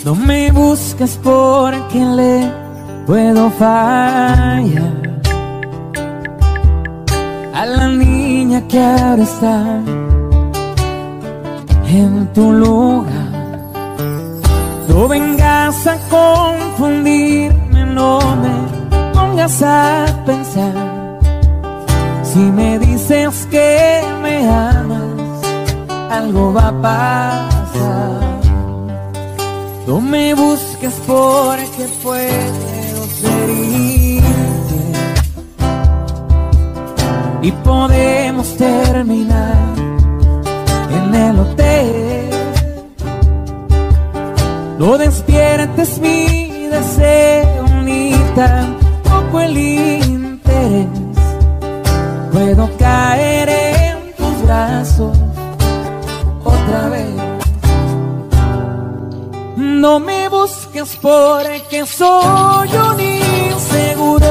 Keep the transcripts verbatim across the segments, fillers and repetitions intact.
No me busques porque le puedo fallar a la niña que ahora está en tu lugar. No vengas a confundirme, no me pongas a pensar. Si me dices que me amas, algo va a pasar. No me busques porque puedo ser infiel y podemos terminar en el hotel. No despiertes mi deseo ni tampoco el interés. Puedo caer en tus brazos otra vez. No me busques porque soy un inseguro.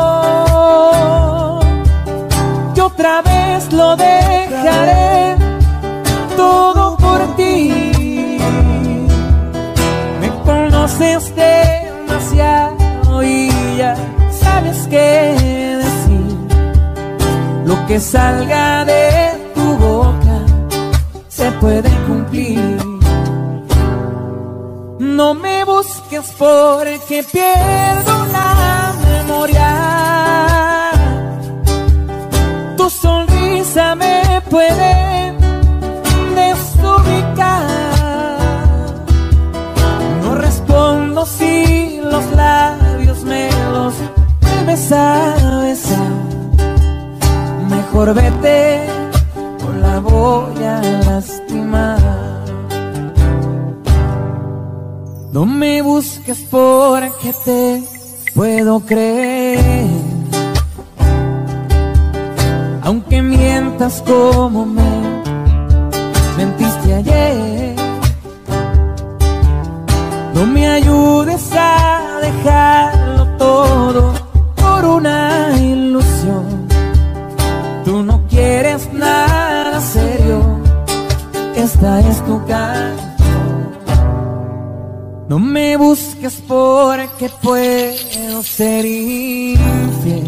Yo otra vez lo dejaré todo por ti. Me conoces demasiado y ya sabes qué decir. Lo que salga de tu boca se puede cumplir. No me busques porque pierdo la memoria. Tu sonrisa me puede desubicar. No respondo si los labios me los vuelves a besar. Mejor vete o la voy a lastimar. No me busques porque te puedo creer, aunque mientas como me mentiste ayer. No me ayudes a dejarlo todo por una ilusión. Tú no quieres nada serio, esta es tu canción. No me busques porque puedo ser infiel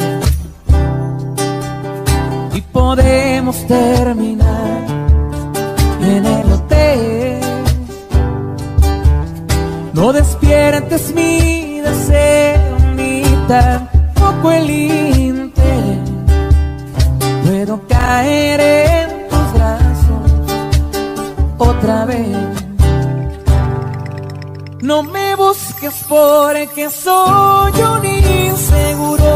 y podemos terminar en el hotel. No despiertes mi deseo ni tampoco el interés. Puedo caer en tus brazos otra vez. No me busques porque soy un inseguro.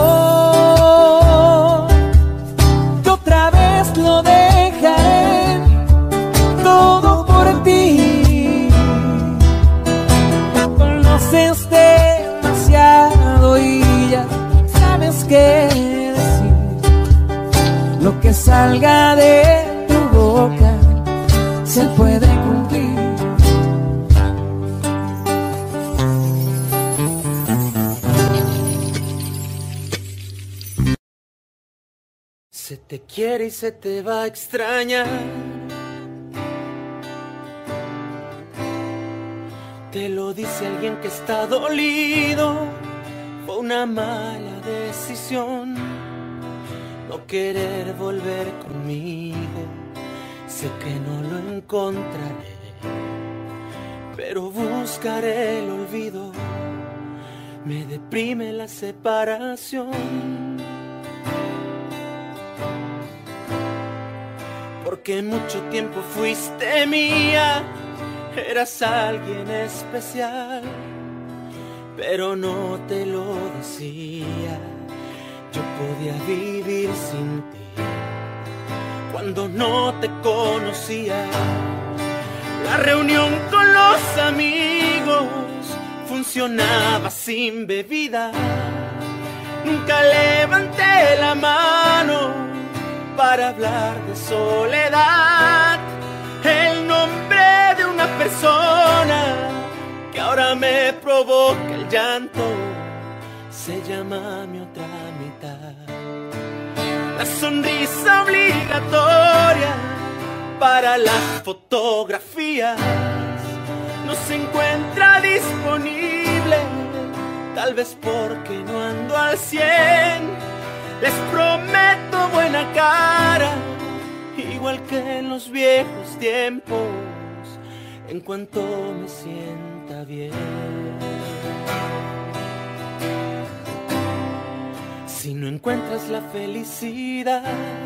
Yo otra vez lo dejaré todo por ti. Me conoces demasiado y ya sabes qué decir. Lo que salga de tu boca se puede cumplir. Se te quiere y se te va a extrañar. Te lo dice alguien que está dolido. Fue una mala decisión no querer volver conmigo. Sé que no lo encontraré, pero buscaré el olvido. Me deprime la separación, porque mucho tiempo fuiste mía, eras alguien especial, pero no te lo decía. Yo podía vivir sin ti cuando no te conocía. La reunión con los amigos funcionaba sin bebida. Nunca levanté la mano para hablar de soledad, el nombre de una persona que ahora me provoca el llanto, se llama mi otra mitad. La sonrisa obligatoria para las fotografías, no se encuentra disponible, tal vez porque no ando al cien. Les prometo buena cara, igual que en los viejos tiempos, en cuanto me sienta bien. Si no encuentras la felicidad,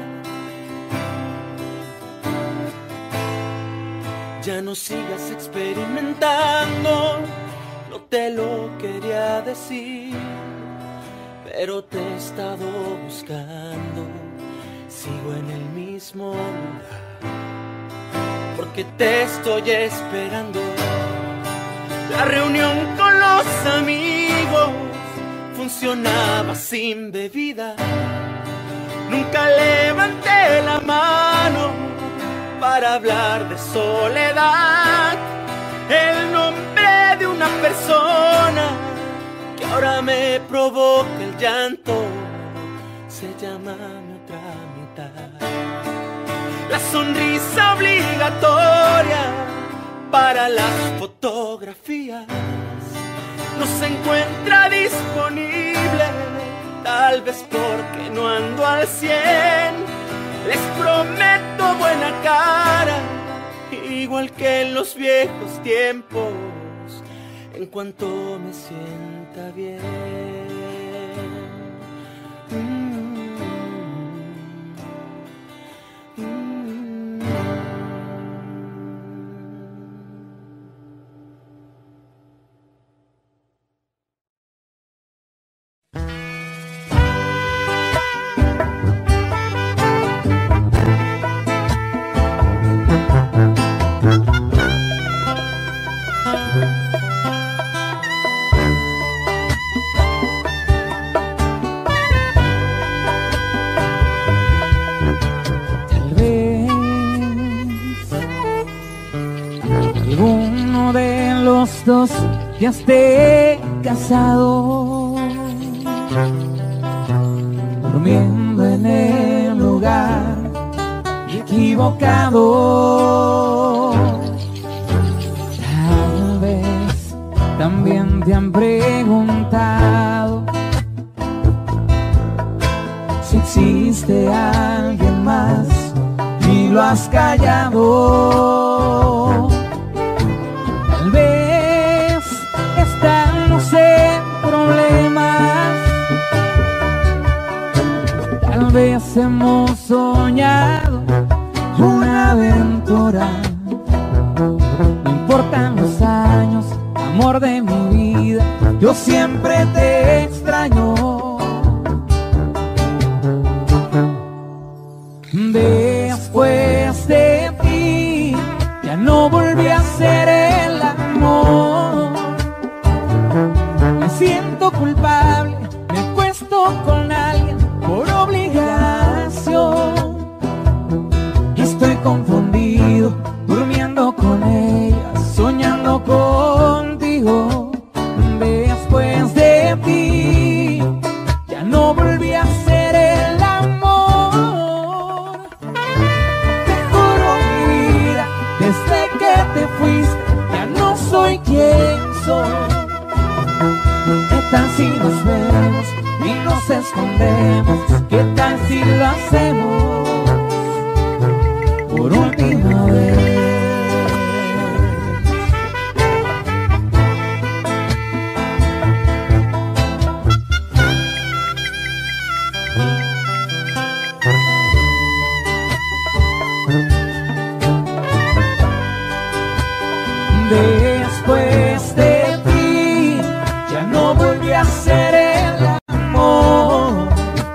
ya no sigas experimentando. No te lo quería decir, pero te he estado buscando. Sigo en el mismo lugar, porque te estoy esperando. La reunión con los amigos funcionaba sin bebida. Nunca levanté la mano para hablar de soledad. El nombre de una persona que ahora me provoca el llanto se llama mi otra mitad. La sonrisa obligatoria para las fotografías no se encuentra disponible, tal vez porque no ando al cien. Les prometo buena cara, igual que en los viejos tiempos, en cuanto me sienta bien. Mm. Dos ya esté casado, durmiendo en el lugar equivocado. Tal vez también te han preguntado si existe alguien más y lo has callado. Tal vez estamos en problemas, tal vez hemos soñado una aventura. No importan los años, amor de mi vida, yo siempre te extraño. Después de ti ya no volví a ser el amor. Me siento culpable, me acuesto con alguien por obligación. Estoy confundido, durmiendo con ella, soñando contigo. Después de ti ya no volví a ser el amor. Te juro mi vida, desde que te fuiste ya no soy quien soy. ¿Qué tal si nos vemos y nos escondemos? ¿Qué tal si lo hacemos por última vez? Después de ti ya no volví a ser el amor.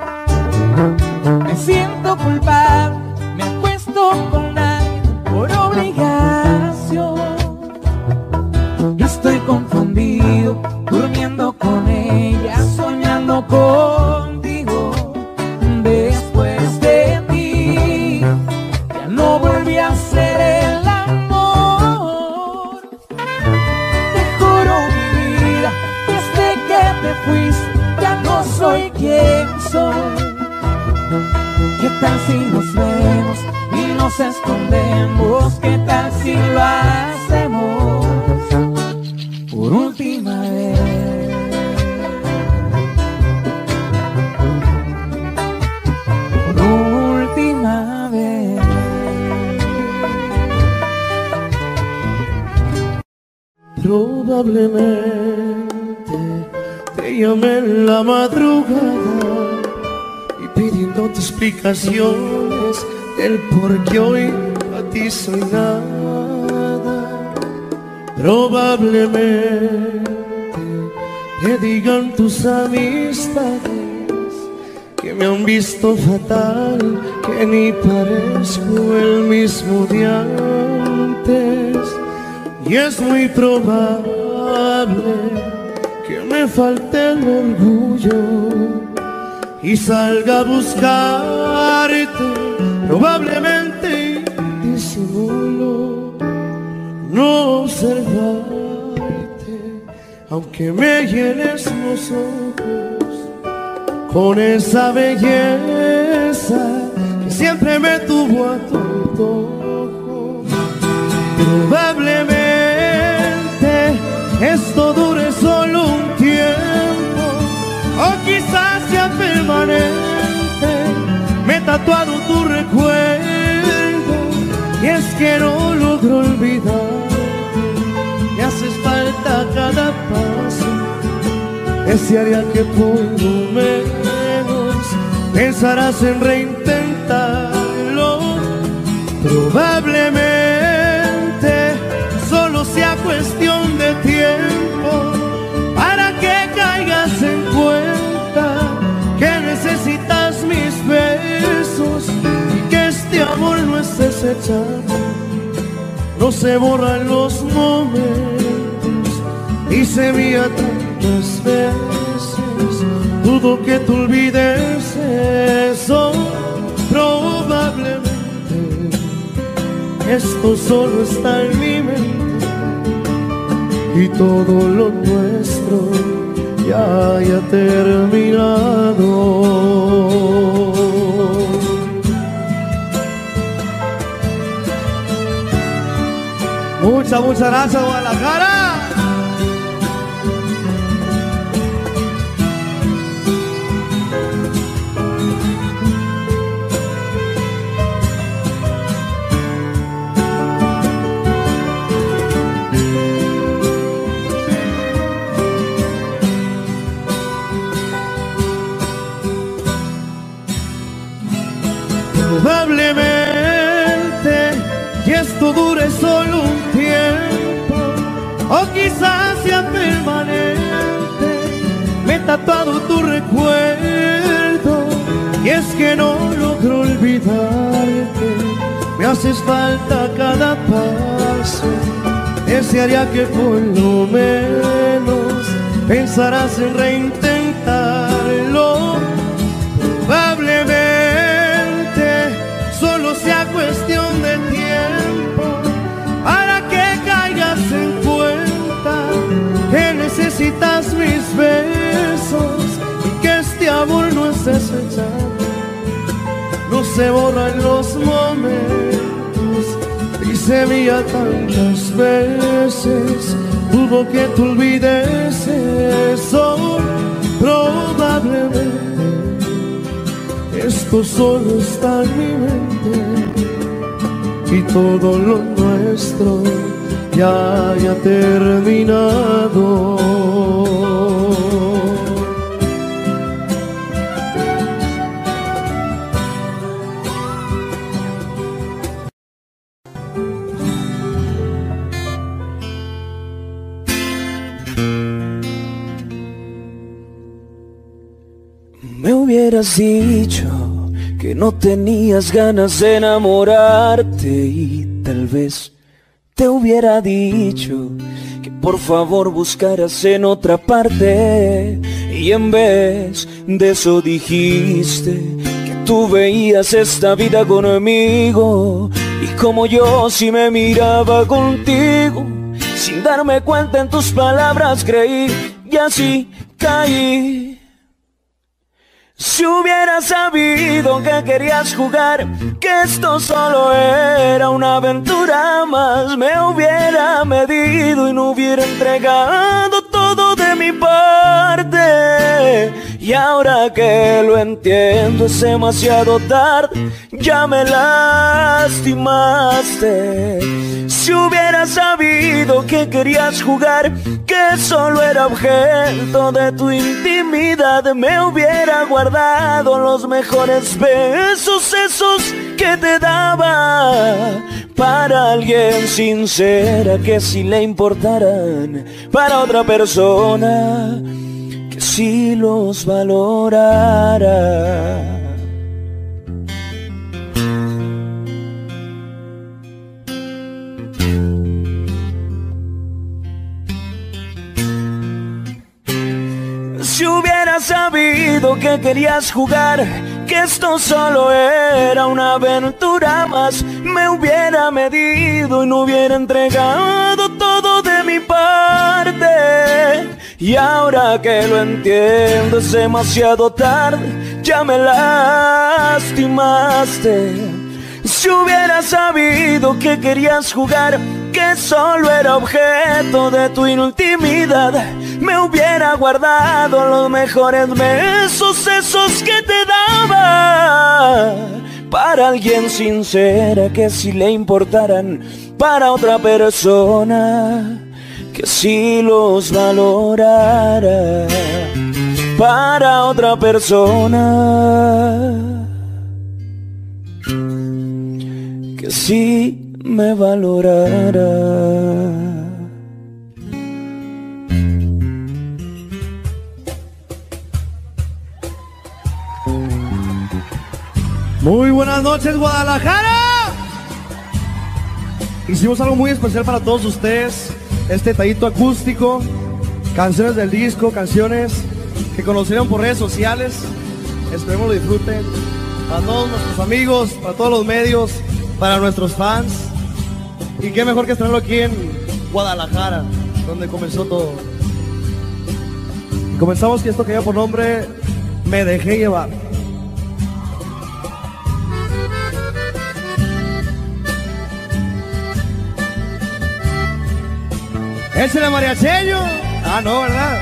Me siento culpable, me acuesto con alguien por obligación. Estoy confundido, durmiendo con ella, soñando contigo. Después de ti ya no volví a ser el amor. Te juro mi vida, desde que te fuiste ya no soy quien soy. ¿Qué tal si nos vemos y nos escondemos? ¿Qué tal si lo hacemos Probablemente te llamé en la madrugada y pidiéndote explicaciones del por qué hoy a ti soy nada. Probablemente te digan tus amistades que me han visto fatal, que ni parezco el mismo de antes. Y es muy probable que me falte el orgullo y salga a buscarte. Probablemente disimulo no observarte, aunque me llenes los ojos con esa belleza que siempre me tuvo a tu antojo. Probablemente esto dure solo un tiempo, o quizás sea permanente. Me he tatuado tu recuerdo y es que no logro olvidarte. Me haces falta cada paso, desearía que por lo menos pensarás en reintentarlo. Probablemente solo sea cuestión de tiempo para que caigas en cuenta que necesitas mis besos y que este amor no es desechado. No se borran los momentos, dice mía tantas veces. Dudo que tú olvides eso. Probablemente esto solo está en mi mente y todo lo nuestro ya haya terminado. Muchas, muchas gracias, Guadalajara. Probablemente y esto dure solo un tiempo, o quizás sea permanente. Me he tatuado tu recuerdo y es que no logro olvidarte. Me haces falta cada paso, desearía que por lo menos pensarás en reintentarlo. Probablemente solo sea cuestión de tiempo para que caigas en cuenta que necesitas mis besos y que este amor no es desechable. No se borran los momentos, dice mía tantas veces. Dudo que tú olvides eso. Probablemente esto solo está en mi mente y todo lo nuestro ya haya terminado. Me hubieras dicho que no tenías ganas de enamorarte y tal vez te hubiera dicho que por favor buscaras en otra parte, y en vez de eso dijiste que tú veías esta vida conmigo y como yo si me miraba contigo. Sin darme cuenta en tus palabras creí y así caí. Si hubiera sabido que querías jugar, que esto solo era una aventura más, me hubiera medido y no hubiera entregado todo de mi parte. Y ahora que lo entiendo es demasiado tarde, ya me lastimaste. Si hubieras sabido que querías jugar, que solo era objeto de tu intimidad, me hubiera guardado los mejores besos, esos que te daba, para alguien sincera que si le importaran, para otra persona que si los valorara. Si hubiera sabido que querías jugar, que esto solo era una aventura más, me hubiera medido y no hubiera entregado todo de mi parte. Y ahora que lo entiendo es demasiado tarde, ya me lastimaste. Si hubiera sabido que querías jugar, que solo era objeto de tu intimidad, me hubiera guardado los mejores besos, esos que te daba, para alguien sincera que si le importaran, para otra persona que si los valorara, para otra persona que si me valorara. Muy buenas noches, Guadalajara. Hicimos algo muy especial para todos ustedes, este tallito acústico, canciones del disco, canciones que conocieron por redes sociales. Esperemos lo disfruten. Para todos nuestros amigos, para todos los medios, para nuestros fans. Y qué mejor que estarlo aquí en Guadalajara, donde comenzó todo. Y comenzamos con esto que lleva por nombre Me Dejé Llevar. ¿Ese era mariacheño? Ah, no, ¿verdad?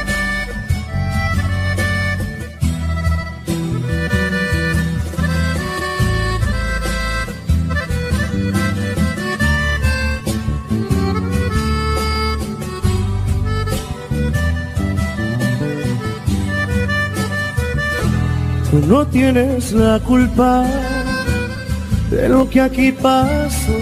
Tú no tienes la culpa de lo que aquí pasó.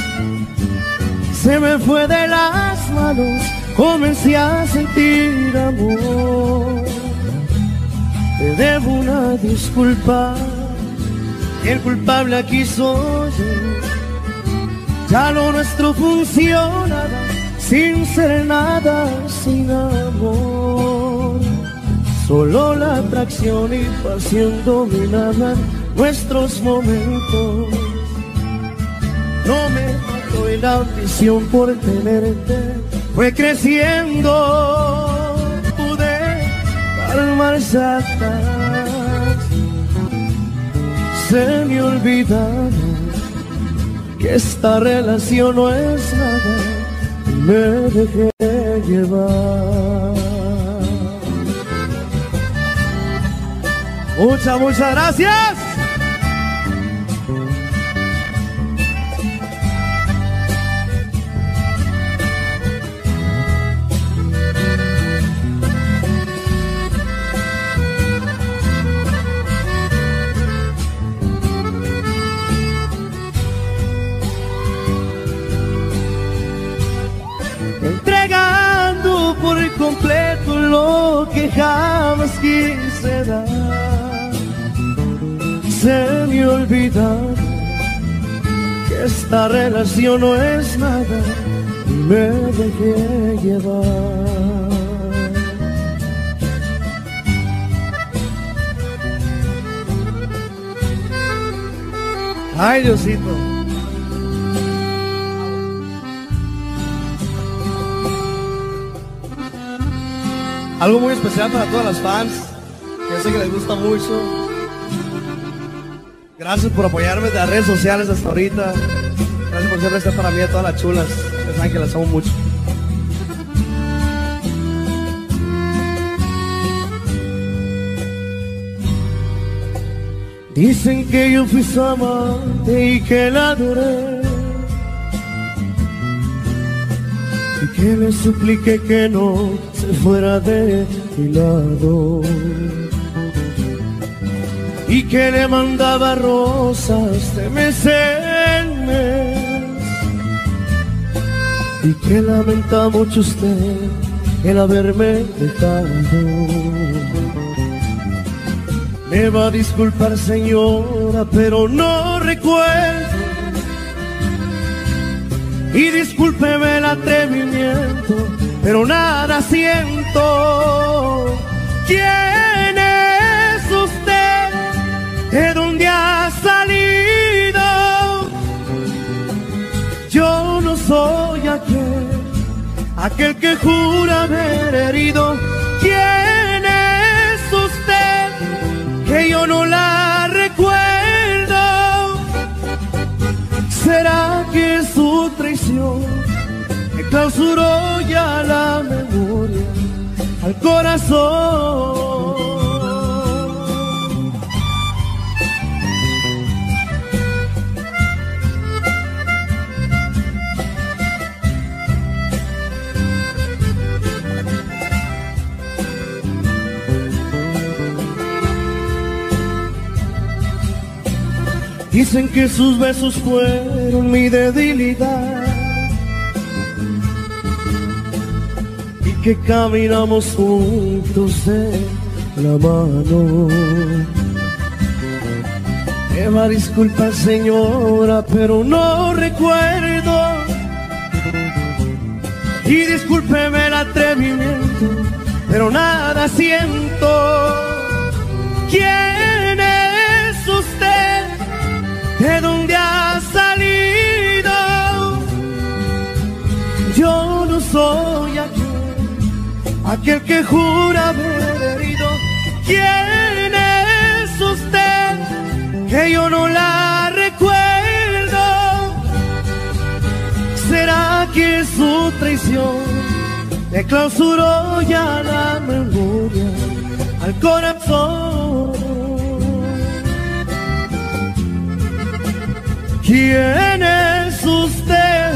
Se me fue de las manos, comencé a sentir amor. Te debo una disculpa, el culpable aquí soy yo. Ya lo nuestro funcionaba sin ser nada, sin amor. Solo la atracción y pasión dominaban nuestros momentos. No me mató y la ambición por tenerte fue creciendo. Pude dar marcha atrás. Se me olvidaba que esta relación no es nada y me dejé llevar. Muchas, muchas gracias. Entregando por completo lo que jamás quise dar. Se me olvidó que esta relación no es nada y me dejé llevar. Ay, Diosito. Algo muy especial para todas las fans, que sé que les gusta mucho. Gracias por apoyarme de las redes sociales hasta ahorita. Gracias por siempre estar para mí a todas las chulas. Ya saben que las amo mucho. Dicen que yo fui su amante y que la adoré, y que le supliqué que no se fuera de mi lado, y que le mandaba rosas de mes en mes, y que lamenta mucho usted el haberme dejado. Me va a disculpar, señora, pero no recuerdo, y discúlpeme el atrevimiento, pero nada siento. ¿Quién es usted? ¿De dónde ha salido? Yo no soy aquel, aquel que jura haber herido. ¿Quién es usted? Que yo no la recuerdo. ¿Será que su traición me clausuró ya la memoria al corazón? Dicen que sus besos fueron mi debilidad y que caminamos juntos de la mano. Me va a disculpar, señora, pero no recuerdo, y discúlpeme el atrevimiento, pero nada siento. ¿Quién es usted? ¿De dónde ha salido? Yo no soy aquel, aquel que jura haber herido. ¿Quién es usted? Que yo no la recuerdo. ¿Será que su traición le clausuró ya la memoria al corazón? ¿Quién es usted?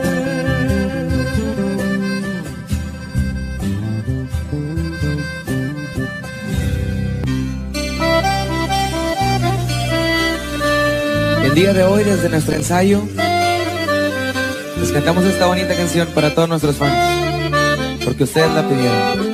El día de hoy, desde nuestro ensayo, les cantamos esta bonita canción para todos nuestros fans, porque ustedes la pidieron.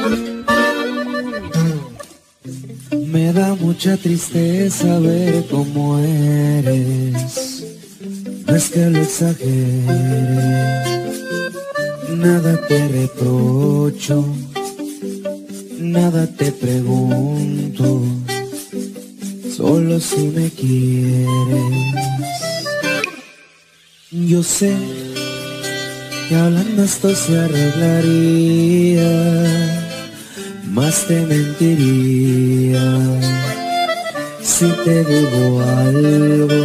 Me da mucha tristeza ver cómo eres, no es que lo exagere, nada te reprocho, nada te pregunto, solo si me quieres. Yo sé que hablando esto se arreglaría, más te mentiría si te digo algo,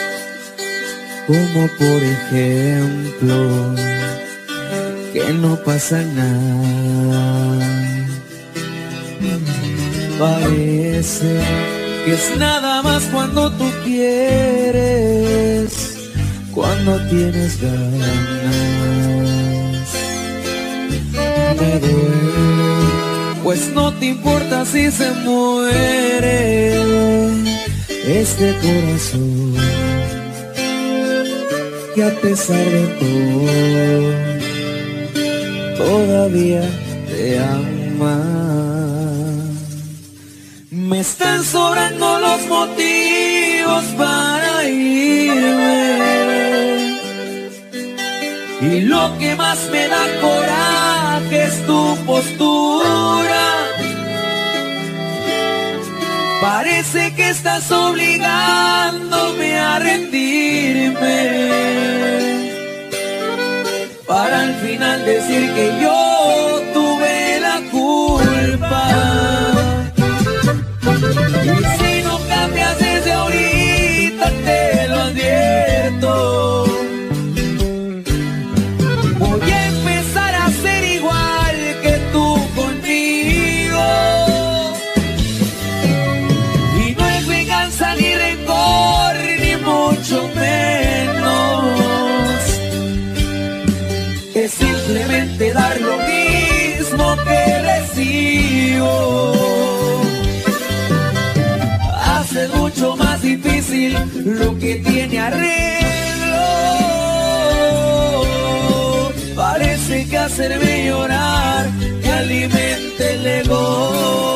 como por ejemplo que no pasa nada. Parece que es nada más cuando tú quieres, cuando tienes ganas. Me duele, pues no te importa si se muere este corazón, que a pesar de todo todavía te ama. Me están sobrando los motivos para irme, y lo que más me da coraje es tu postura. Parece que estás obligándome a rendirme, para al final decir que yo tuve la culpa. Y si no cambias desde ahorita, te lo advierto, voy a empezar a ser igual que tú conmigo. Y no es venganza difícil lo que tiene arreglo. Parece que hacerme llorar que alimente el ego.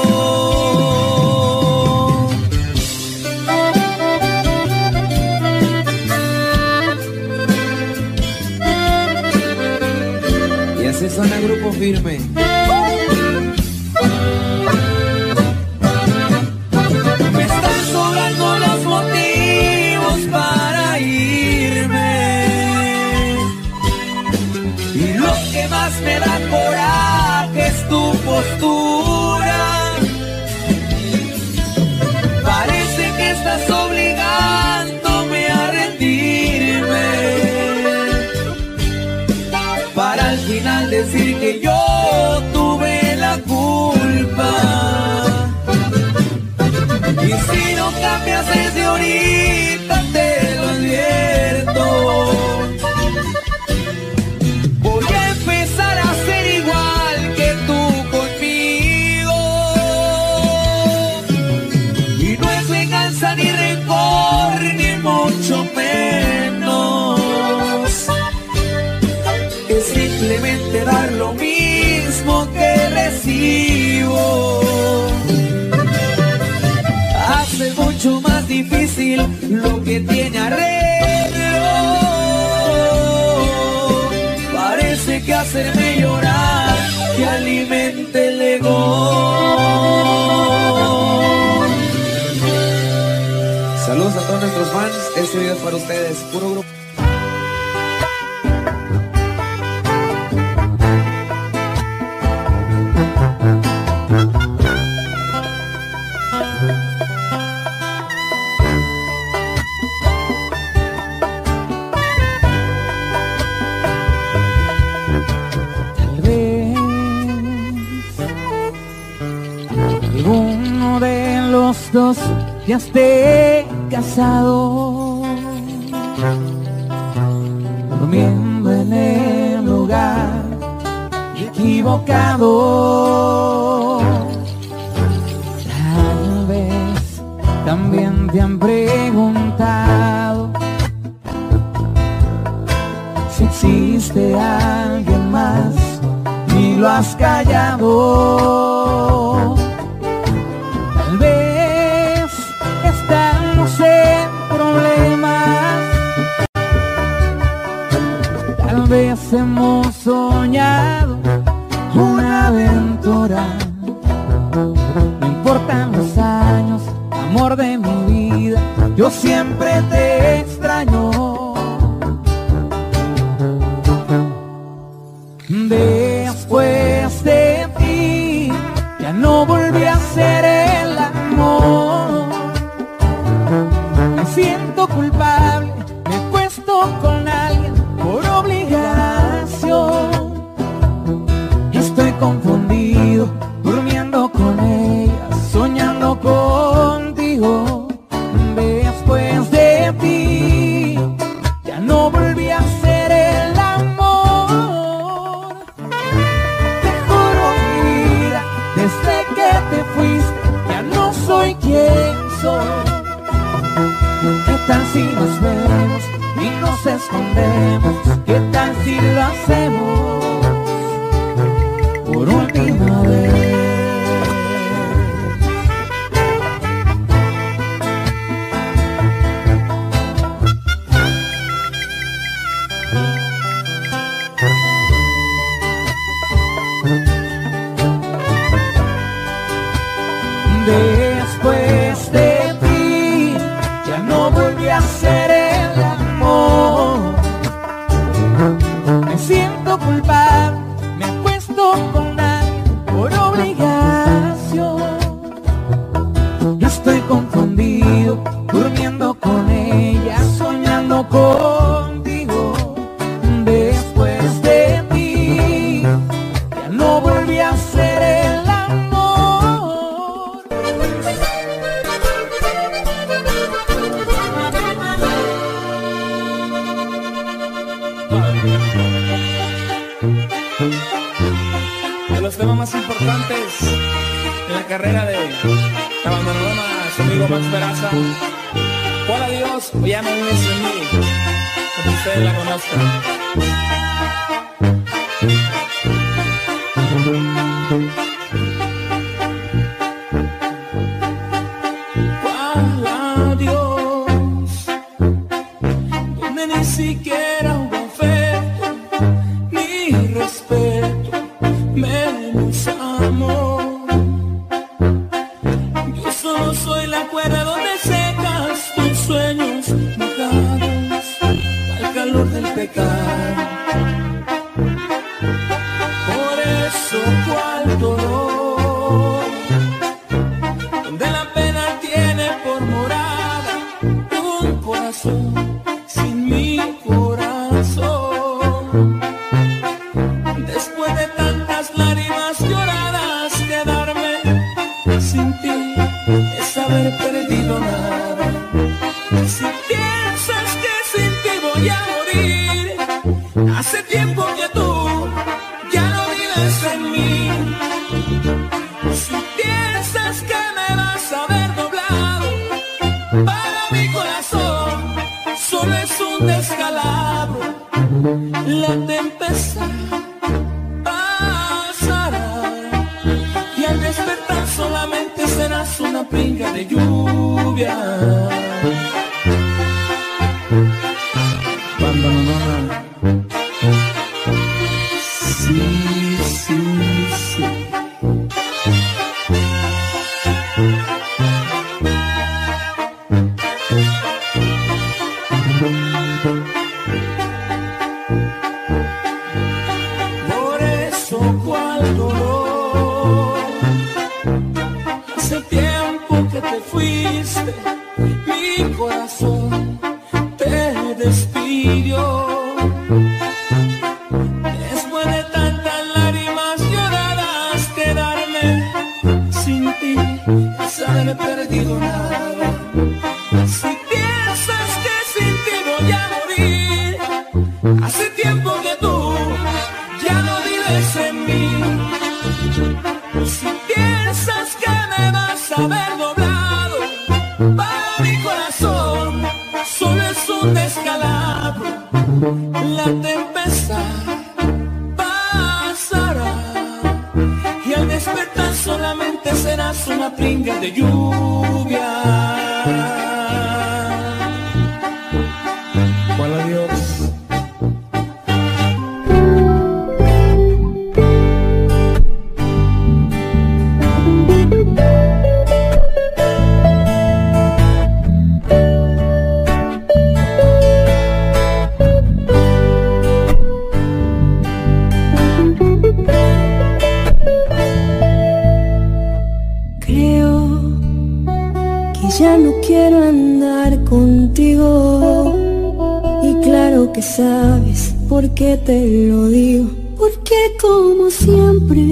Y así suena Grupo Firme. Me están sobrando los motivos para irme, y lo que más me da coraje es tu postura. Parece que estás obligándome a rendirme, para al final decir que yo tuve la culpa. Y si no cambias desde ahorita, te lo advierto, voy a empezar a ser igual que tú conmigo. Y no es venganza ni rencor, ni mucho menos. Es simplemente dar lo mismo que recibo. Hace mucho más difícil lo que tiene arreglo. Parece que hacerme llorar que alimente el ego. Saludos a todos nuestros fans. Este video es para ustedes, puro grupo. Alguno de los dos ya esté casado, durmiendo en el lugar equivocado. Tal vez también te han preguntado si existe alguien más y lo has callado. Tal vez estamos en problemas, tal vez hemos soñado una aventura. No importan los años, amor de mi vida, yo siempre te extraño. Después de ti ya no volví a ser el amor. Me siento culpable, me acuesto con alguien por obligación. Estoy confundido, durmiendo con ella, soñando contigo. Después de ti ya no volví a ser el amor. Te juro mi vida, desde que te fuiste ya no soy quien soy. ¿Qué tal si nos vemos y nos escondemos? ¿Qué tal si lo hacemos por última vez? Después de ti ya no volví a ser el amor. Me siento culpable, me acuesto con alguien por obligación. Estoy confundido, durmiendo con ella, soñando contigo. Después de ti ya no volví a ser el amor. De los temas más importantes en la carrera de Abandonadona, su amigo Max Peraza. ¿Cuál adiós? O ya no vives en mí, como ustedes la conozcan. ¿Cuál adiós? Donde ni siquiera hubo afecto, ni respeto, menos amor. Yo solo soy la cuerda donde secas tus sueños mojados al calor del pecado. Por eso cuál dolor, donde la pena tiene por morada un corazón sin mi corazón. Después de tantas lágrimas lloradas, quedarme sin ti es haber perdido nada. Si piensas que sin ti voy a morir, hace tiempo que tú ya no vives en mí. Si piensas que me vas a ver doblado, para mi corazón solo es un descalabro. La tempestad pasará y al despertar solamente serás una pinga de lluvia. Cuando no, no, no. Sí, sí, sí. Por eso cuál dolor, hace tiempo que te fuiste, mi corazón te despidió. Después de tantas lágrimas lloradas, quedarme sin ti es haber perdido nada. Si piensas que sin ti voy a morir, hace tiempo que tú ya no vives en mí. Si piensas que me vas a ver doblado, para mi corazón solo es un descalabro. La tempestad pasará y al despertar solamente serás una pringa de lluvia. ¿Cuál adiós? Ya no quiero andar contigo, y claro que sabes por qué te lo digo. Porque como siempre,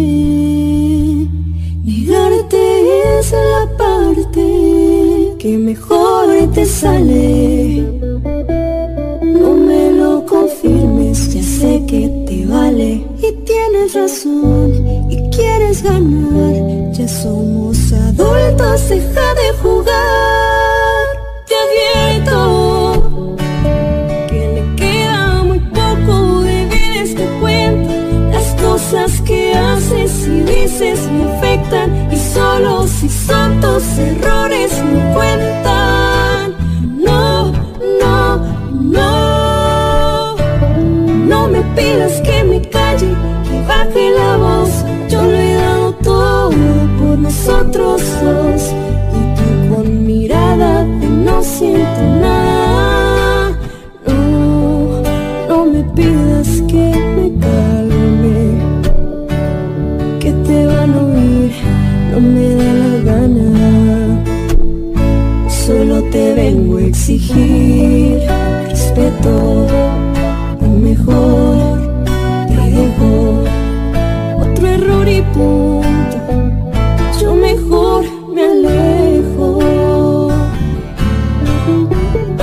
negarte es la parte que mejor te sale. No me lo confirmes, ya sé que te vale. Y tienes razón, y quieres ganar. Ya somos adultos, deja de jugar. Te advierto que le queda muy poco de vida a este cuento. Las cosas que haces y dices me afectan, y solo si son tus errores me cuentan. No, no, no, no me pidas que me calle, que baje la voz. Yo lo he dado todo por nosotros dos, y tú con mirada de no siento nada. No, no me pidas que me calme, que te van a oír, no me da la gana. Solo te vengo a exigir respeto, o mejor te dejo otro error y punto. Yo mejor me alejo.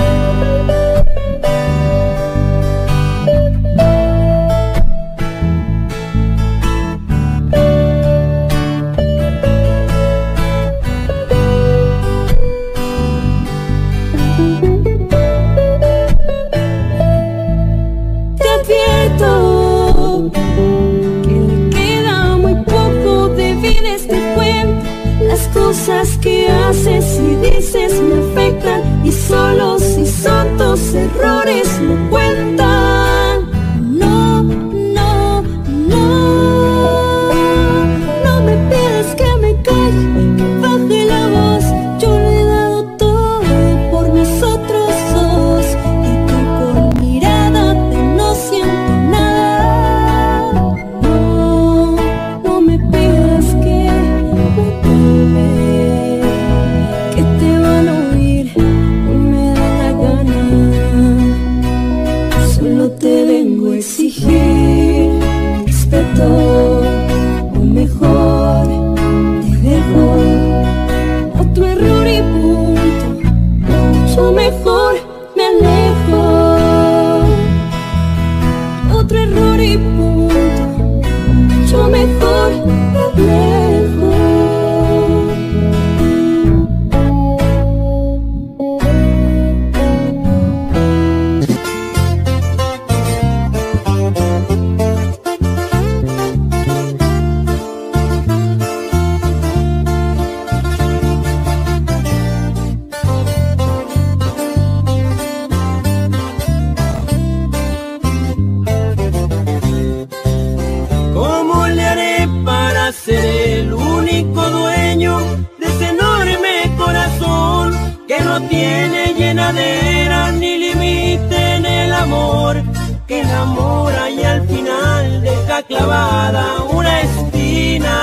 verdadera ni límite en el amor, que enamora y al final deja clavada una espina.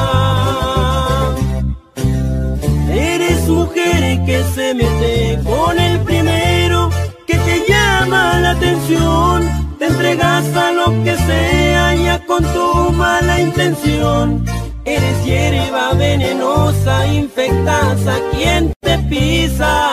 Eres mujer que se mete con el primero que te llama la atención, te entregas a lo que sea ya con tu mala intención. Eres hierba venenosa, infectas a quien te pisa.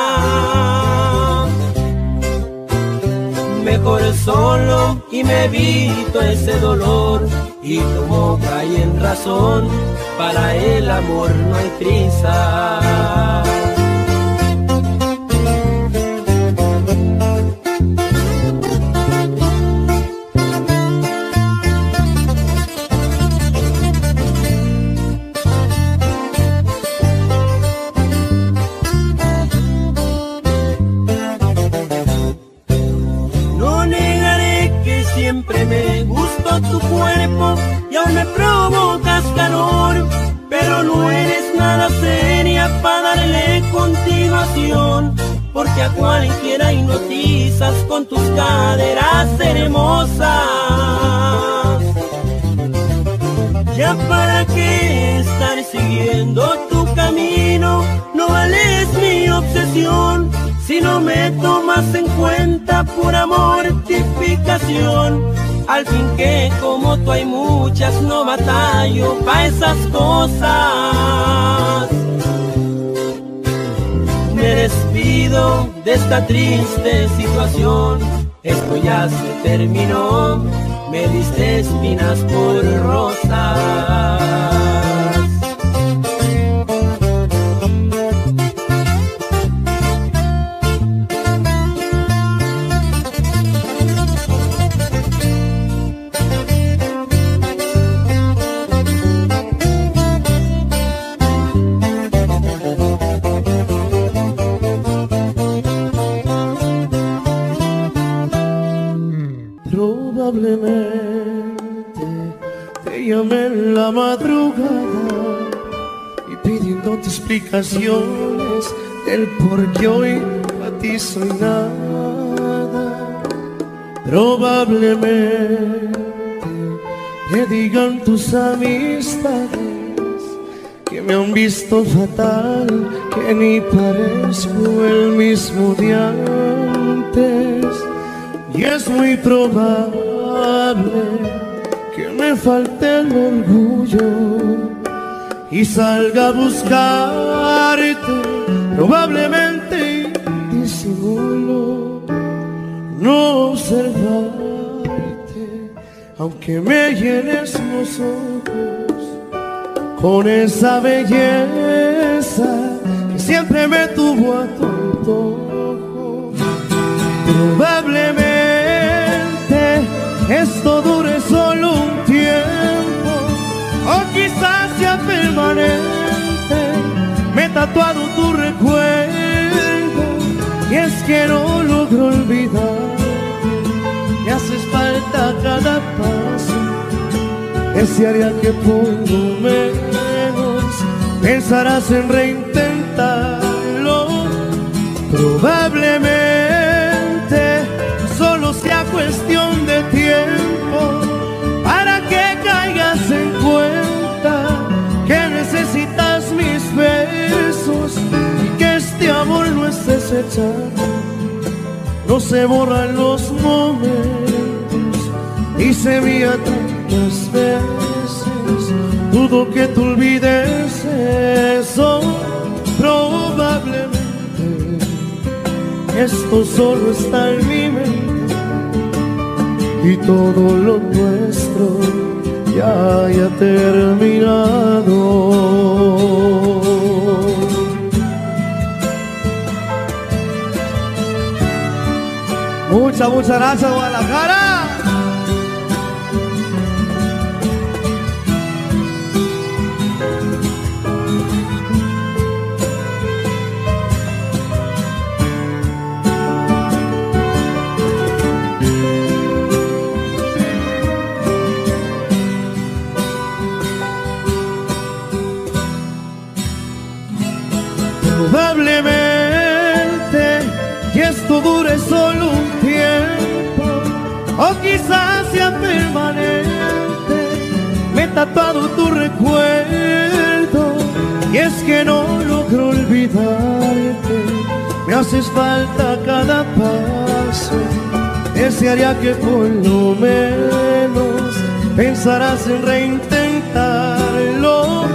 Mejor solo y me evito ese dolor, y tu boca y en razón, para el amor no hay prisa. Siempre me gustó tu cuerpo y aún me provocas calor, pero no eres nada seria para darle continuación, porque a cualquiera hipnotizas con tus caderas hermosas. Ya para qué estar siguiendo tu camino, no vales mi obsesión. Si no me tomas en cuenta, pura mortificación. Al fin que como tú hay muchas, no batallo pa' esas cosas. Me despido de esta triste situación, esto ya se terminó, me diste espinas por rosas. Probablemente te llamé en la madrugada y pidiéndote explicaciones del por qué hoy a ti soy nada. Probablemente te digan tus amistades que me han visto fatal, que ni parezco el mismo de antes. Y es muy probable que me falte el orgullo y salga a buscarte, probablemente disimulo no observarte, aunque me llenes los ojos con esa belleza que siempre me tuvo a tu antojo. Probablemente esto dure solo un tiempo, o quizás sea permanente. Me he tatuado tu recuerdo y es que no logro olvidar. Me haces falta cada paso, desearía que por lo menos pensarás en reintentarlo. Probablemente solo sea cuestión de tiempo para que caigas en cuenta que necesitas mis besos y que este amor no es desechado. No se borran los momentos y se envía tantas veces. Dudo que tú olvides eso. Probablemente esto solo está en mi mente y todo lo nuestro ya haya terminado. Muchas, muchas gracias, Guadalajara. Probablemente haces falta cada paso, desearía que por lo menos pensarás en reintentarlo.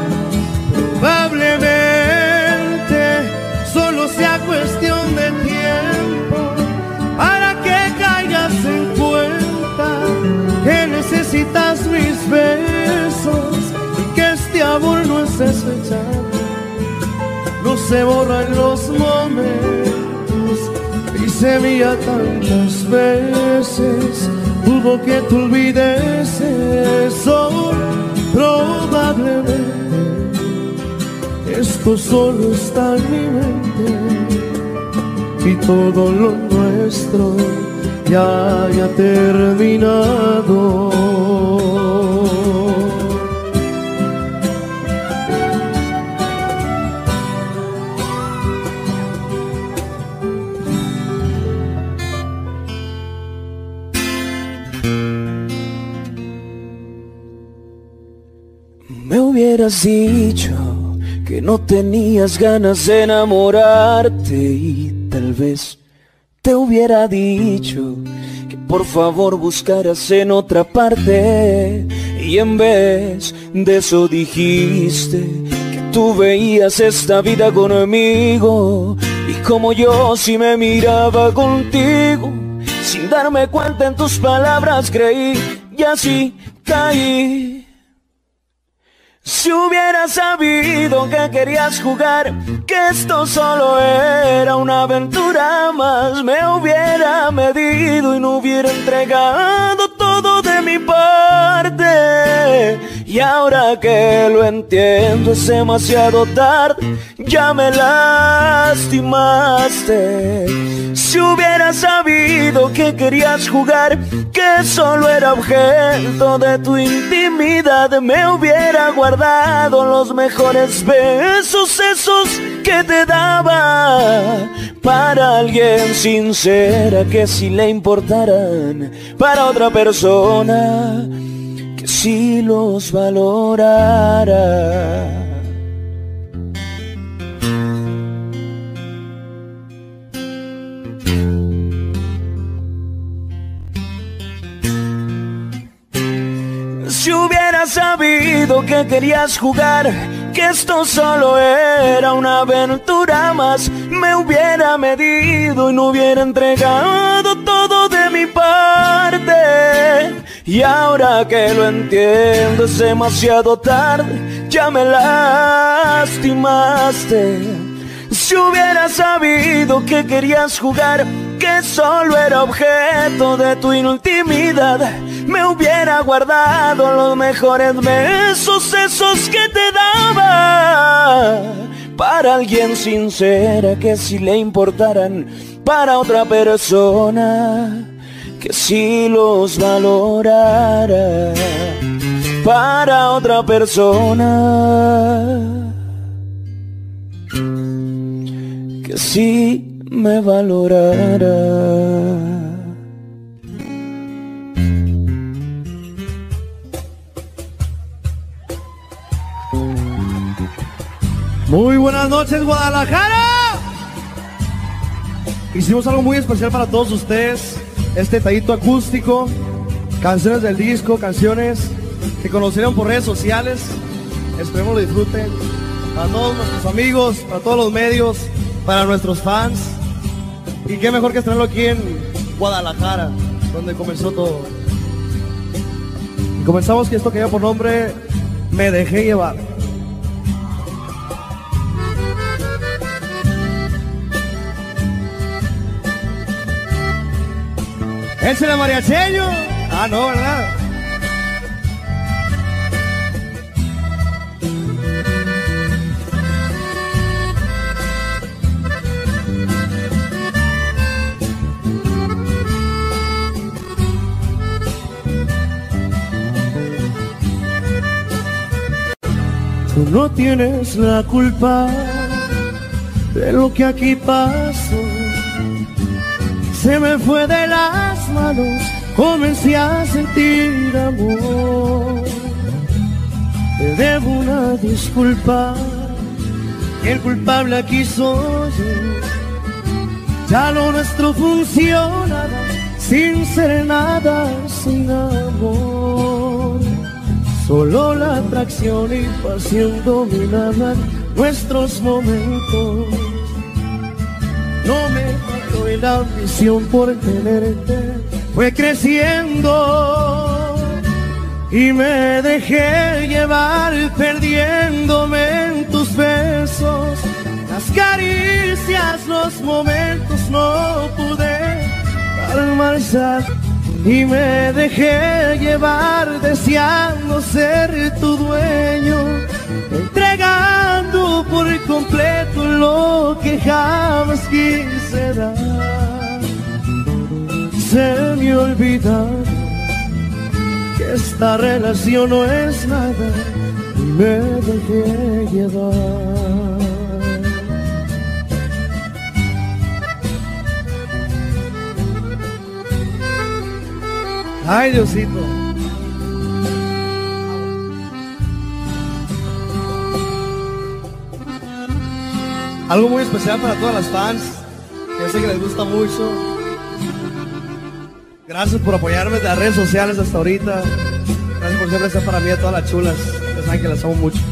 Probablemente solo sea cuestión de tiempo para que caigas en cuenta que necesitas mis besos y que este amor no es desechable. No se borran los momentos y se mira tantas veces. Dudo que tú olvides eso. Probablemente esto solo está en mi mente y todo lo nuestro ya haya terminado. Me hubieras dicho que no tenías ganas de enamorarte y tal vez te hubiera dicho que por favor buscaras en otra parte, y en vez de eso dijiste que tú veías esta vida conmigo y como yo si me miraba contigo. Sin darme cuenta en tus palabras creí y así caí. Si hubiera sabido que querías jugar, que esto solo era una aventura más, me hubiera medido y no hubiera entregado todo de mi parte. Y ahora que lo entiendo es demasiado tarde, ya me lastimaste. Si hubiera sabido que querías jugar, que solo era objeto de tu intimidad, me hubiera guardado los mejores besos, esos que te daba, para alguien sincera que si le importaran, para otra persona que si los valorara. Si hubiera sabido que querías jugar, que esto solo era una aventura más, me hubiera medido y no hubiera entregado todo de mi parte. Y ahora que lo entiendo es demasiado tarde, ya me lastimaste. Si hubiera sabido que querías jugar, que solo era objeto de tu intimidad, me hubiera guardado los mejores besos, esos que te daba, para alguien sincera que si le importaran, para otra persona que si los valorara, para otra persona que si me valorara. Muy buenas noches, Guadalajara. Hicimos algo muy especial para todos ustedes, este tallito acústico, canciones del disco, canciones que conocieron por redes sociales. Esperemos lo disfruten. Para todos nuestros amigos, para todos los medios, para nuestros fans. Y qué mejor que estrenarlo aquí en Guadalajara, donde comenzó todo. Y comenzamos con esto que lleva por nombre Me Dejé Llevar. ¿Es el mariacheño? Ah, no, ¿verdad? Tú no tienes la culpa de lo que aquí pasó. Se me fue de las manos, comencé a sentir amor. Te debo una disculpa, el culpable aquí soy yo. Ya lo nuestro funciona sin ser nada, sin amor. Solo la atracción y pasión dominaban nuestros momentos. No me faltó y la ambición por tenerte fue creciendo. Y me dejé llevar perdiéndome en tus besos. Las caricias, los momentos no pude dar marcha. Y me dejé llevar deseando ser tu dueño, entregando por completo lo que jamás quise dar. Se me olvida que esta relación no es nada y me dejé llevar. Ay, Diosito. Algo muy especial para todas las fans, que sé que les gusta mucho. Gracias por apoyarme de las redes sociales hasta ahorita. Gracias por siempre estar para mí a todas las chulas. Ya saben que las amo mucho.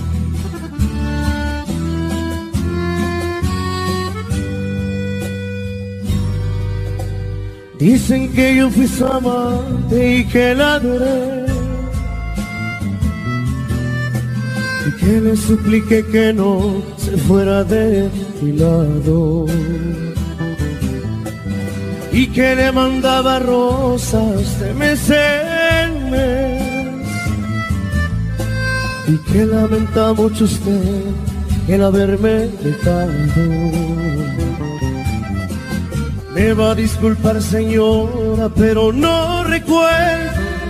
Dicen que yo fui su amante y que la adoré, y que le supliqué que no se fuera de mi lado, y que le mandaba rosas de mes en mes, y que lamenta mucho usted el haberme dejado. Me va a disculpar, señora, pero no recuerdo.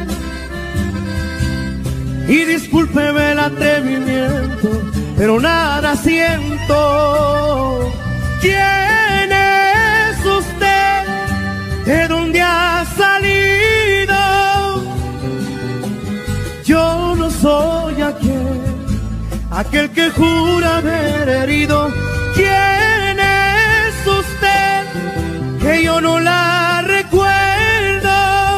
Y discúlpeme el atrevimiento, pero nada siento. ¿Quién es usted? ¿De dónde ha salido? Yo no soy aquel, aquel que jura haber herido. ¿Quién es usted? Que yo no la recuerdo.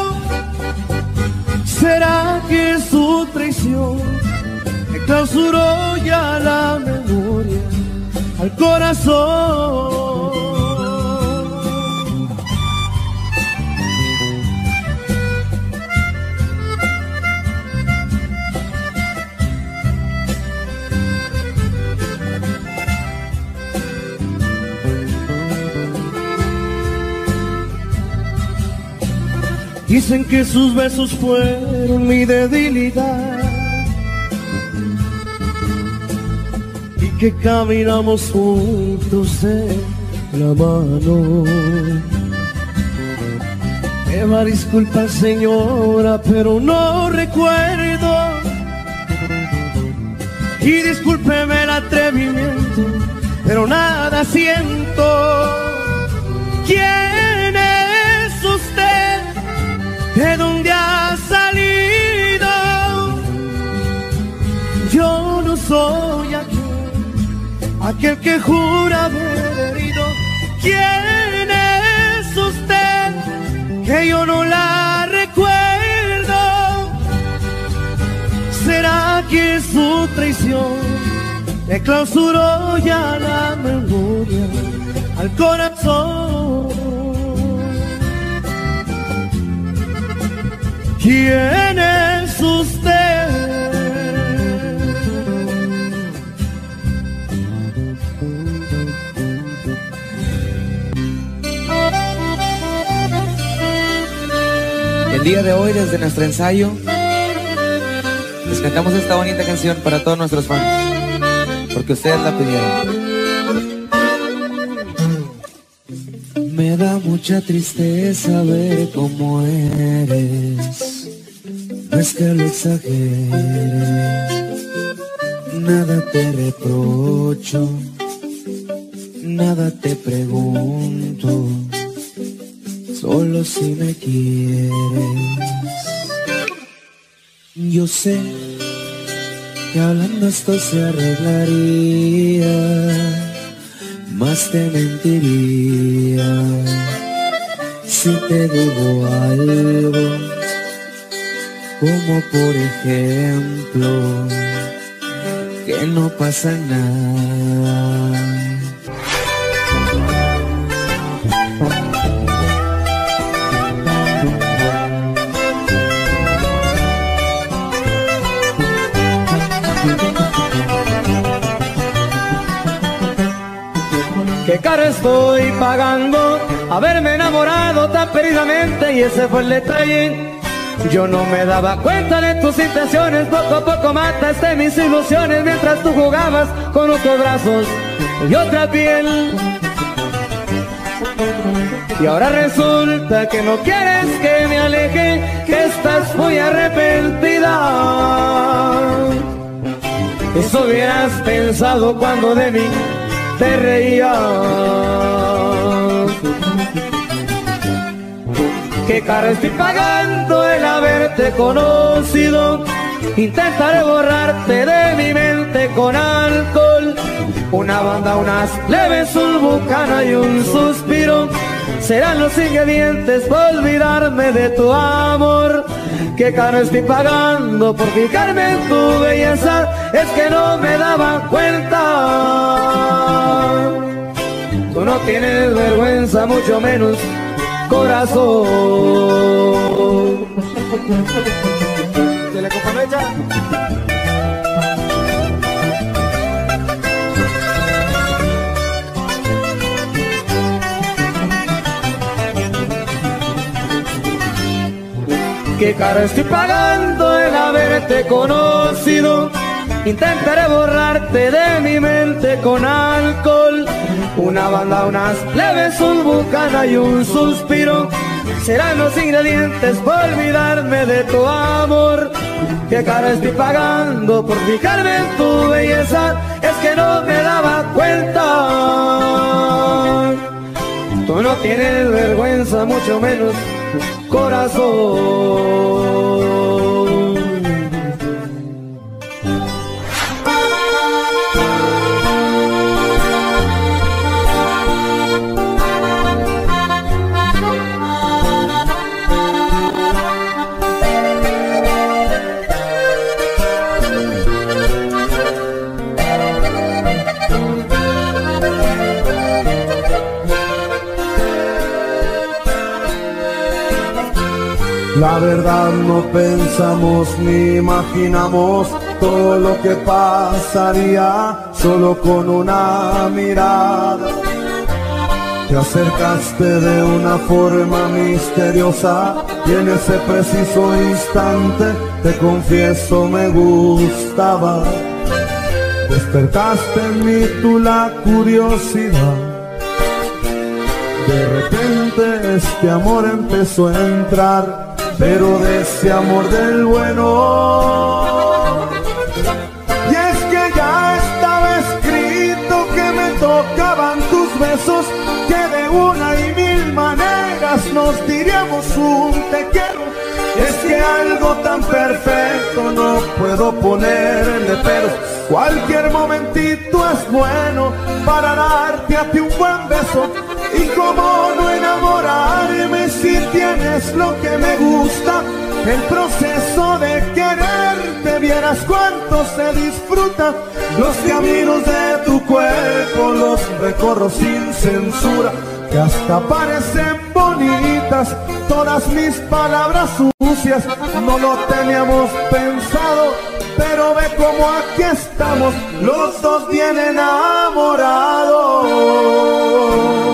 ¿Será que su traición me clausuró ya la memoria al corazón? Dicen que sus besos fueron mi debilidad y que caminamos juntos de la mano. Me va a disculpar, señora, pero no recuerdo. Y discúlpeme el atrevimiento, pero nada siento. ¿Quién es usted? ¿De dónde ha salido? Yo no soy aquel, aquel que jura haber herido. ¿Quién es usted? Que yo no la recuerdo. ¿Será que su traición me clausuró ya la memoria al corazón? ¿Quién es usted? El día de hoy, desde nuestro ensayo, les cantamos esta bonita canción para todos nuestros fans, porque ustedes la pidieron. Me da mucha tristeza ver cómo eres, no es que lo exageres, nada te reprocho, nada te pregunto, solo si me quieres. Yo sé que hablando esto se arreglaría, Jamás te mentiría si te digo algo, como por ejemplo que no pasa nada. Qué caro estoy pagando haberme enamorado tan perdidamente, y ese fue el detalle. Yo no me daba cuenta de tus intenciones, poco a poco mataste mis ilusiones mientras tú jugabas con otros brazos y otra piel. Y ahora resulta que no quieres que me aleje, que estás muy arrepentida. Eso hubieras pensado cuando de mí te reías. Qué caro estoy pagando el haberte conocido. Intentaré borrarte de mi mente con alcohol. Una banda, unas leves, un bucana y un suspiro serán los ingredientes para olvidarme de tu amor. Qué caro estoy pagando por fijarme en tu belleza, es que no me daba cuenta. Tú no tienes vergüenza, mucho menos corazón. ¿Se le compromecha? Qué caro estoy pagando el haberte conocido. Intentaré borrarte de mi mente con alcohol. Una banda, unas leves, un bucana y un suspiro serán los ingredientes para olvidarme de tu amor. Qué caro estoy pagando por fijarme en tu belleza, es que no me daba cuenta. Tú no tienes vergüenza, mucho menos corazón. La verdad no pensamos ni imaginamos todo lo que pasaría solo con una mirada. Te acercaste de una forma misteriosa y en ese preciso instante, te confieso, me gustaba. Despertaste en mí tú la curiosidad. De repente este amor empezó a entrar, pero de ese amor del bueno. Y es que ya estaba escrito que me tocaban tus besos, que de una y mil maneras nos diríamos un te quiero. Es que algo tan perfecto no puedo ponerle peros. Cualquier momentito es bueno para darte a ti un buen beso. Y cómo no enamorarme si tienes lo que me gusta. El proceso de quererte, vieras cuánto se disfruta. Los caminos de tu cuerpo los recorro sin censura, que hasta parecen bonitas todas mis palabras sucias. No lo teníamos pensado, pero ve cómo aquí estamos, los dos bien enamorados.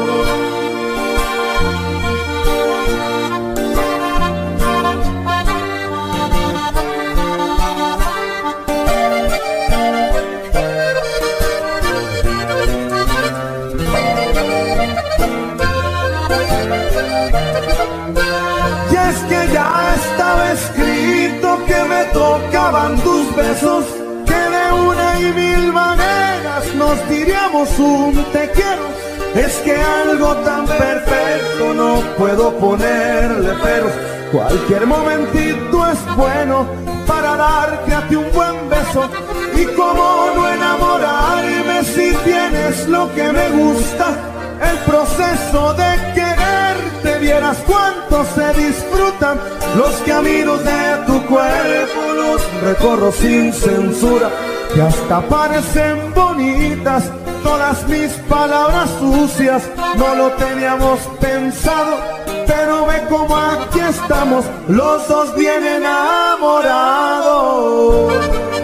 Y es que ya estaba escrito que me tocaban tus besos, que de una y mil maneras nos diríamos un te quiero. Es que algo tan perfecto no puedo ponerle peros. Cualquier momentito es bueno para darte a ti un buen beso. Y cómo no enamorarme si tienes lo que me gusta. El proceso de quererte, vieras cuánto se disfrutan los caminos de tu cuerpo, los recorro sin censura, que hasta parecen bonitas todas mis palabras sucias. No lo teníamos pensado, pero ve como aquí estamos, los dos bien enamorados.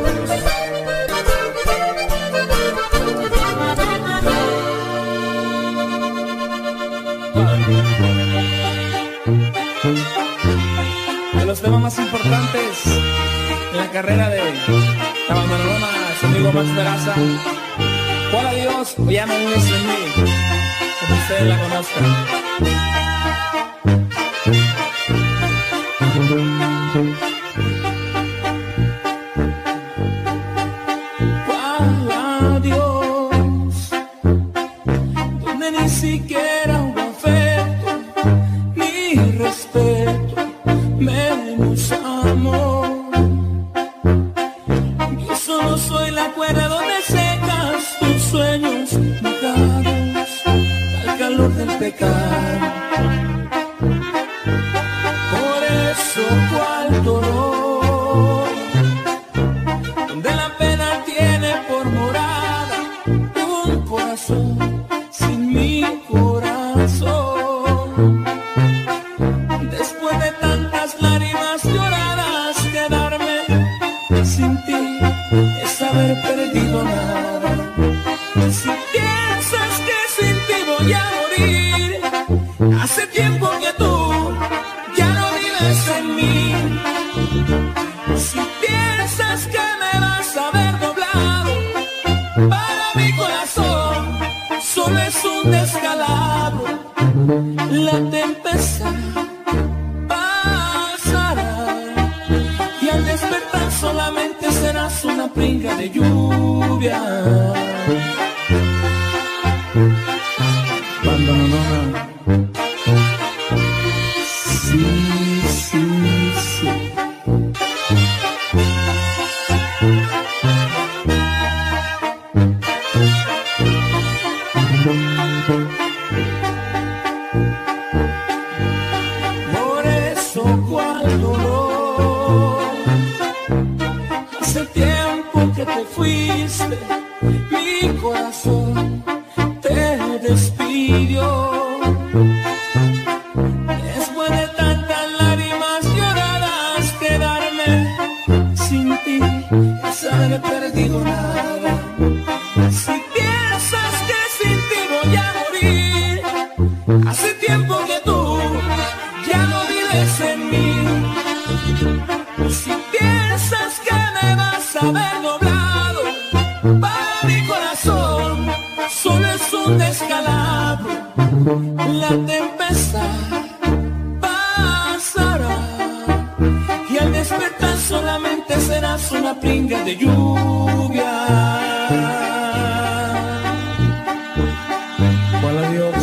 De los temas más importantes en la carrera de la bandoneona, su amigo Max Peraza. ¿Cuál adiós? O ya no vives en mí, como ustedes la conozcan. ¿Cuál adiós? Donde ni siquiera hubo afecto ni respeto, menos amor. Yo solo soy la cuerda donde secas tus sueños mojados al calor del pecado. Por eso cuál dolor, donde la pena tiene por morada un corazón sin mi corazón. Después de tantas lágrimas lloradas, quedarme sin ti es haber perdido nada. Si piensas que sin ti voy a morir, hace tiempo que tú ya no vives en mí. Si piensas que me vas a ver doblado, para mi corazón solo es un descalabro. La tempestad pasará y al despertar solamente serás una pringa de lluvia. Bandononona. Sí, sí, sí. Por eso cuál dolor, hace tiempo que te fuiste, mi corazón te despidió. Después de tantas lágrimas lloradas, quedarme sin ti es haber perdido nada. Si piensas que sin ti voy a morir, hace tiempo que tú ya no vives en mí. Si piensas que me vas a ver doblado, para mi corazón solo es un descalabro. La tempestad pasará y al despertar solamente serás una pringa de lluvia. ¿Cuál adiós?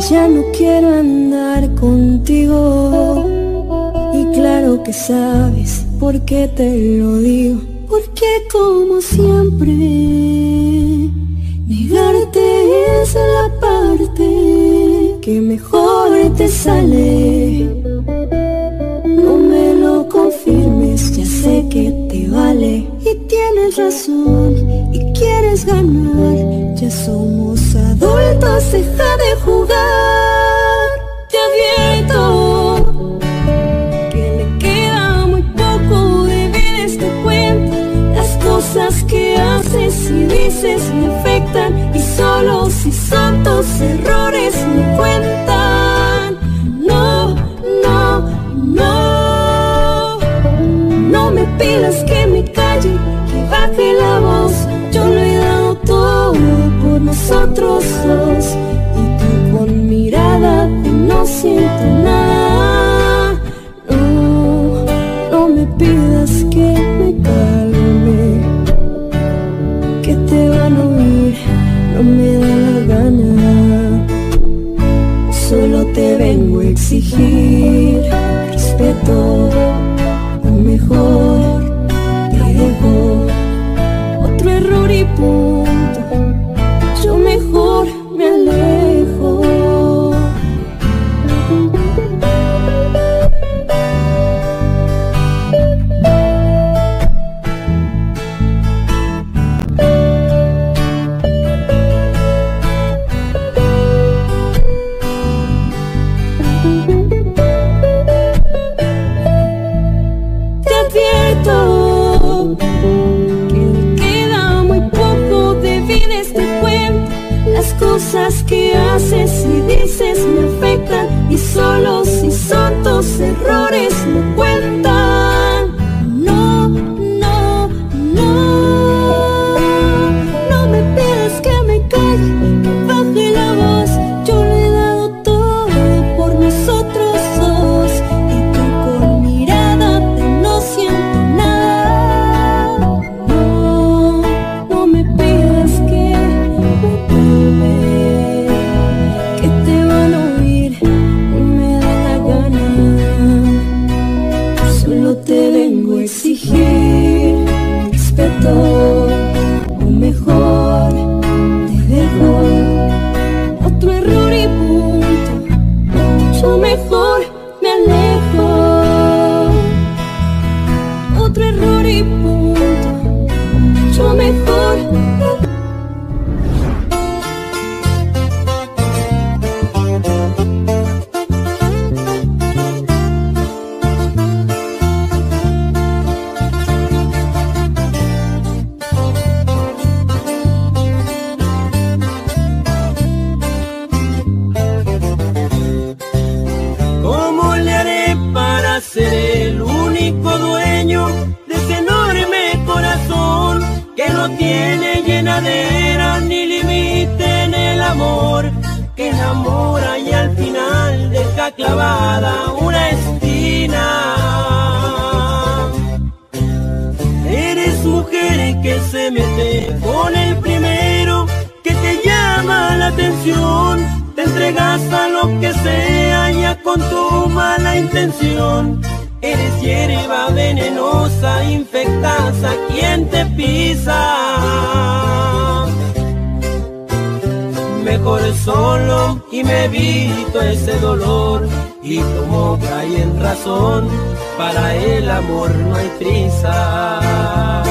ya no quiero andar contigo. Y claro que sabes por qué te lo digo, porque como siempre negarte es la parte que mejor te sale. No me lo confirmes, ya sé que te vale. Y tienes razón y quieres ganar. Ya somos adultos, deja de jugar. Te advierto que le queda muy poco de vida a este cuento. Las cosas que haces y dices me afectan, y solo si son tus errores me cuentan. No, no, no, no me pidas que me calle, que baje la voz. Yo lo he dado todo por nosotros dos, y tú con mirada de no siento nada. No, no me pidas que me calme, que te van a oír, no me da la gana. Solo te vengo a exigir respeto, o mejor te dejo otro error y punto. Yo mejor me alejo. Te advierto que le queda muy poco de vida a este cuento. Las cosas que haces y dices me afectan, y solo si son tus errores me cuentan. No, no, no, no me pidas que me calle, que baje la voz. Yo le he dado todo por nosotros dos, y tú con mirada de no siento nada. No, no me pidas que me calme, que te van a oír, no me da la gana. Solo te vengo a exigir respeto, o mejor te dejo otro error y punto. Yo mejor me alejo. Otro error y punto. Yo mejor me ¿Cómo le haré para ser el único dueño de ese enorme corazón que no tiene llenadera ni límite en el amor, que enamora y al final deja clavada una espina? Eres mujer que se mete con el primero que te llama la atención, te entregas a lo que sea ya con tu mala intención. Eres hierba venenosa, infectas a quien te pisa. Mejor solo y me evito ese dolor, y como cae en razón, para el amor no hay prisa.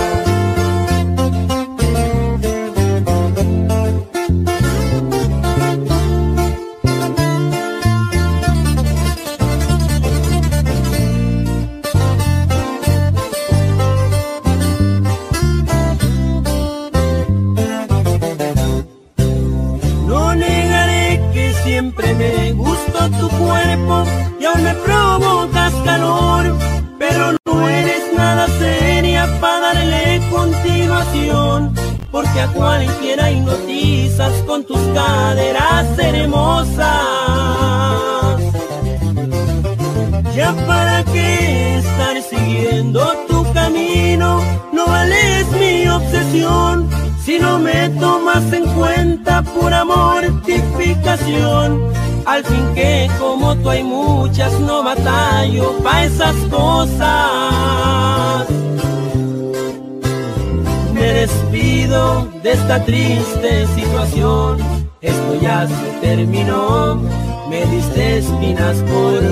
Siempre me gustó tu cuerpo y aún me provocas calor, pero no eres nada seria para darle continuación, porque a cualquiera hipnotizas con tus caderas hermosas. Ya para qué estar siguiendo tu camino, no vales mi obsesión. Si no me tomas en cuenta, pura mortificación. Al fin que como tú hay muchas, no batallo pa' esas cosas. Me despido de esta triste situación, esto ya se terminó. Me diste espinas por